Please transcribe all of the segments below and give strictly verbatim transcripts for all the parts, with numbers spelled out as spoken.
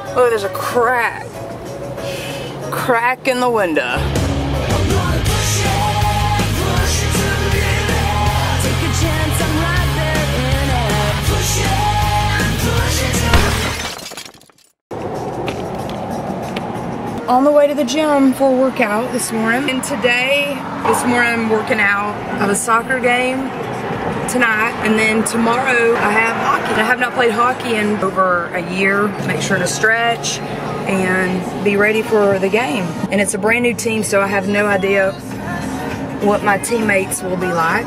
Oh, there's a crack. Crack in the window. On the way to the gym for a workout this morning. And today, this morning I'm working out. I have a soccer game tonight, and then tomorrow I have hockey. I have not played hockey in over a year. Make sure to stretch and be ready for the game. And it's a brand new team, so I have no idea what my teammates will be like.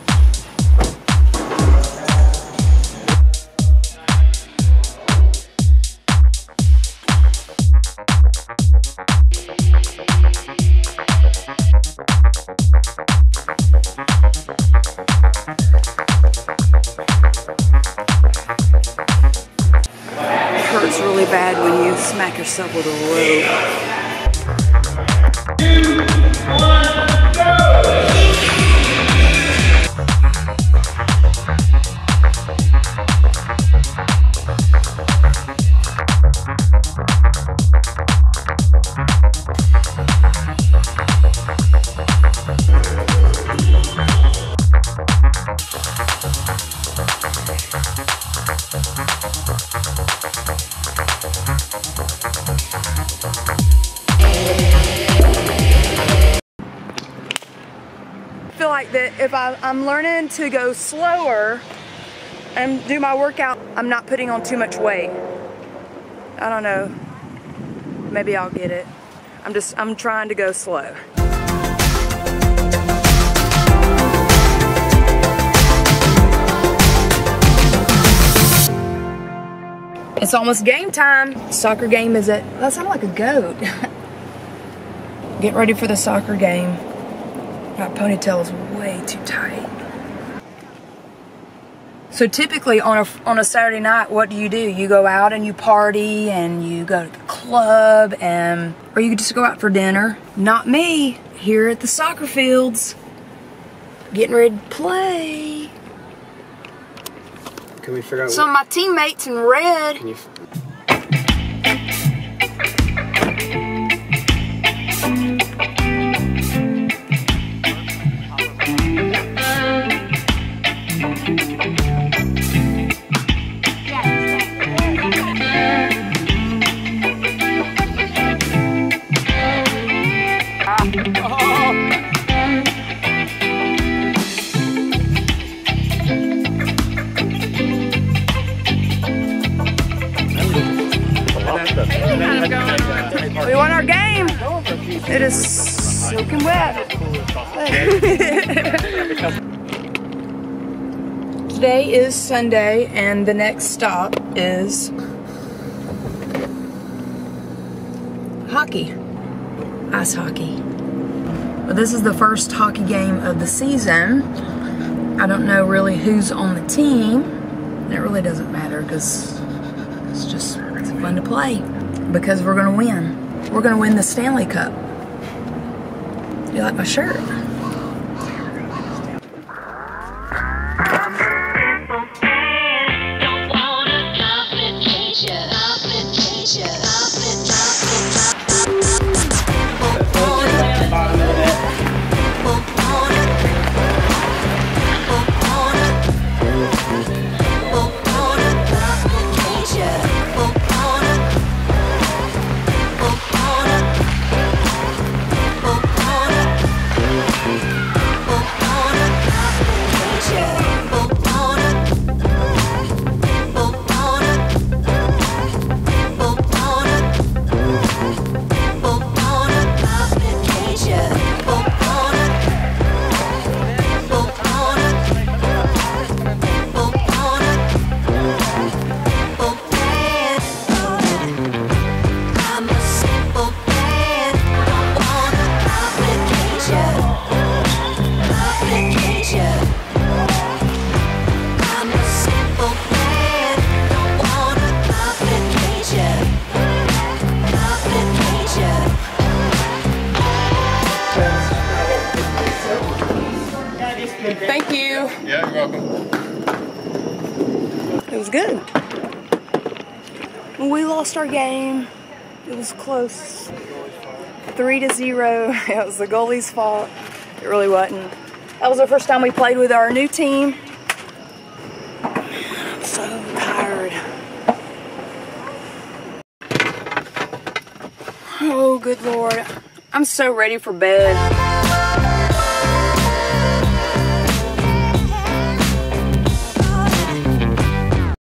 Hurts really bad when you smack yourself with a rope. Two, one, go! I feel like that if I, I'm learning to go slower and do my workout, I'm not putting on too much weight. I don't know. Maybe I'll get it. I'm just, I'm trying to go slow. It's almost game time. Soccer game is at, that sounded like a goat. Get ready for the soccer game. My ponytail is way too tight. So typically on a, on a Saturday night, what do you do? You go out and you party and you go to the club, and or you just go out for dinner. Not me. Here at the soccer fields, getting ready to play. Can we figure out some of my teammates in red. Can you We won our game. It is soaking wet. Today is Sunday, and the next stop is hockey, ice hockey. But this is the first hockey game of the season. I don't know really who's on the team. It really doesn't matter because it's just it's fun to play. Because we're gonna win. We're gonna win the Stanley Cup. You like my shirt? Thank you. Yeah, you're welcome. It was good. We lost our game. It was close. Three to zero. It was the goalie's fault. It really wasn't. That was the first time we played with our new team. I'm so tired. Oh, good Lord. I'm so ready for bed.